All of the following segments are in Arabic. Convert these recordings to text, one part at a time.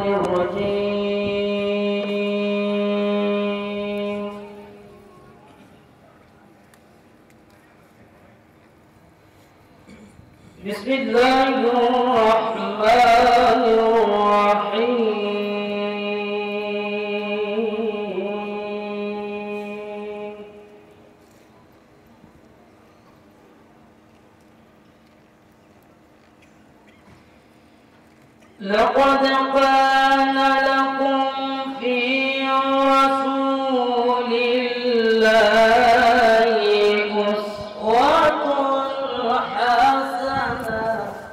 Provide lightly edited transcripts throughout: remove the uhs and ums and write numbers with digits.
الرجيم. بسم الله الرحمن الرحيم. لقد كان لكم في رسول الله أسوة حسنة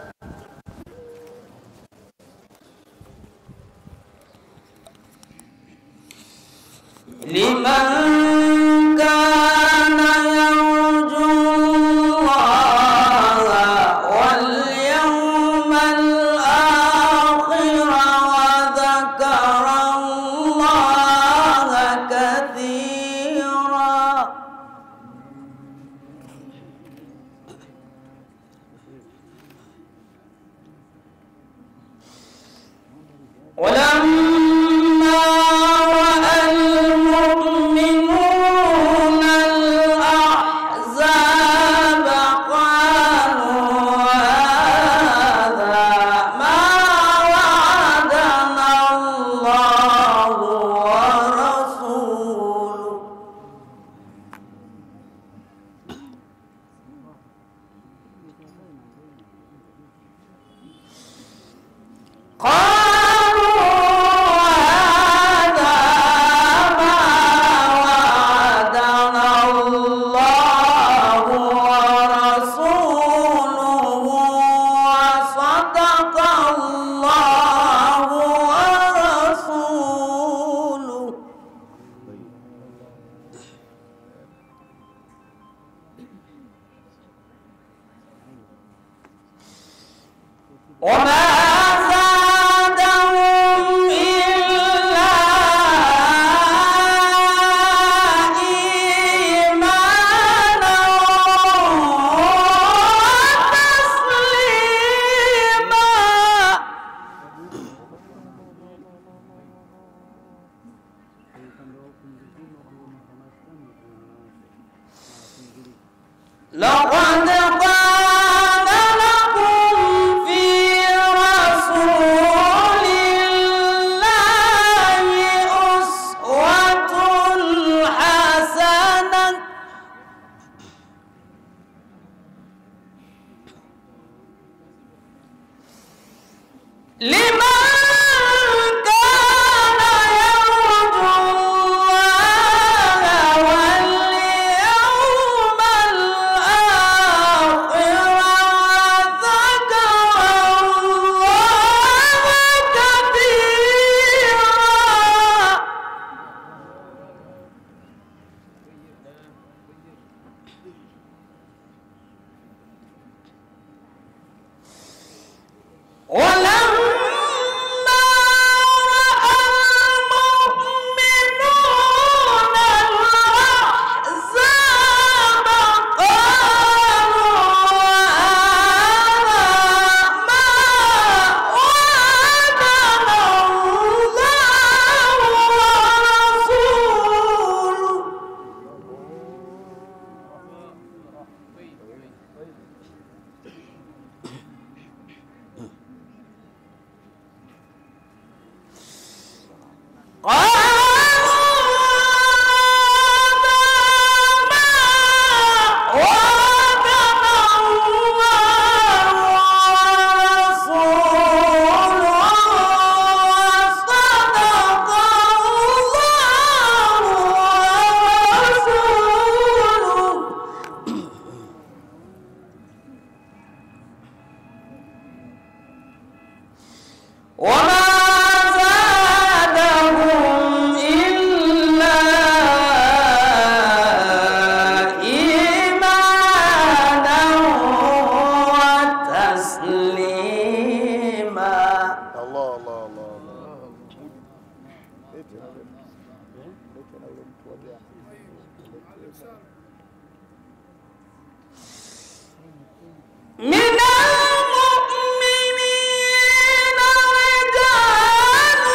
لمن كان يرجو الله واليوم الآخر وذكر الله كثيرا. ولما رأى المؤمنون الأحزاب قالوا هذا ما وعدنا الله ورسوله وما زادهم إلا إيمانا وتسليما. لقد كان لكم في رسول الله أسوة حسنة لمن كان يرجو الله واليوم الآخر وذكر الله كثيرا. ولما رأى المؤمنون الأحزاب قالوا هذا ما وعدنا الله ورسوله وما زادهم إلا إيمانا وتسليما. الله الله الله الله. من المؤمنين رجال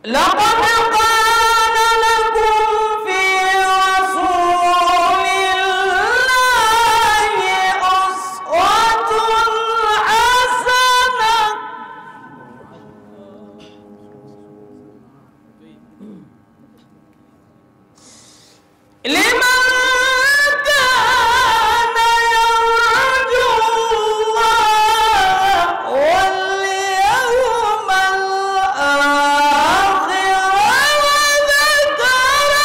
لقد كان لكم في رسول الله أسوة حسنة لمن كان يرجو الله واليوم الآخر وذكر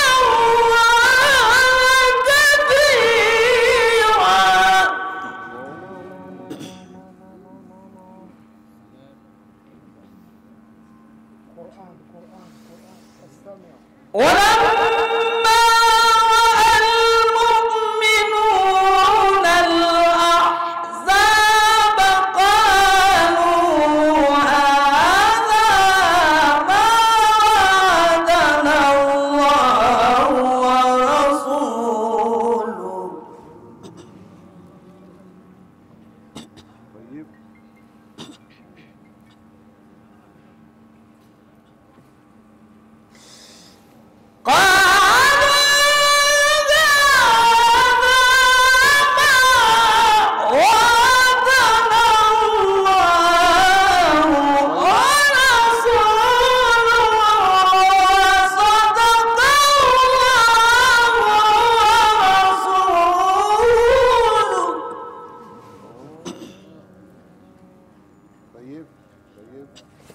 الله كثيرا. ولما رأى المؤمنون الأحزاب قالوا هذا ما وعدنا الله ورسوله طيب. طيب. طيب.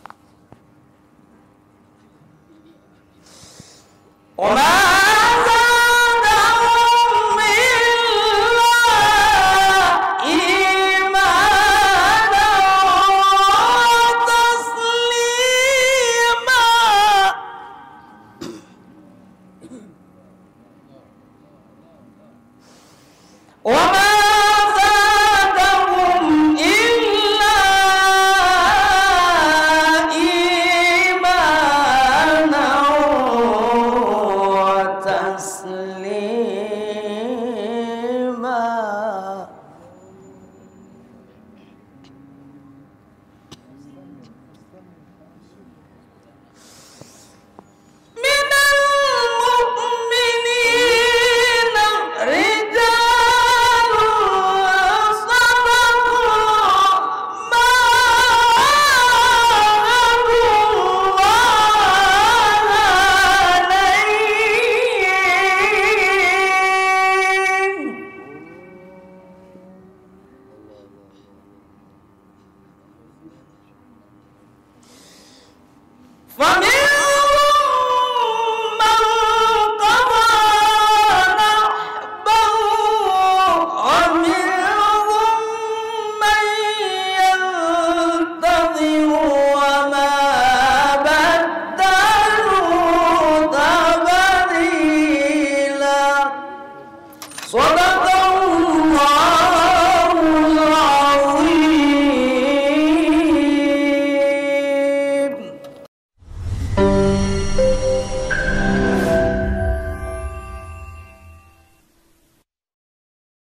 وما زادهم إلا إيمانا وتسليما. وما زادهم إلا إيمانا وتسليما. من المؤمنين رجال صدقوا ما عاهدوا الله عليه فمنهم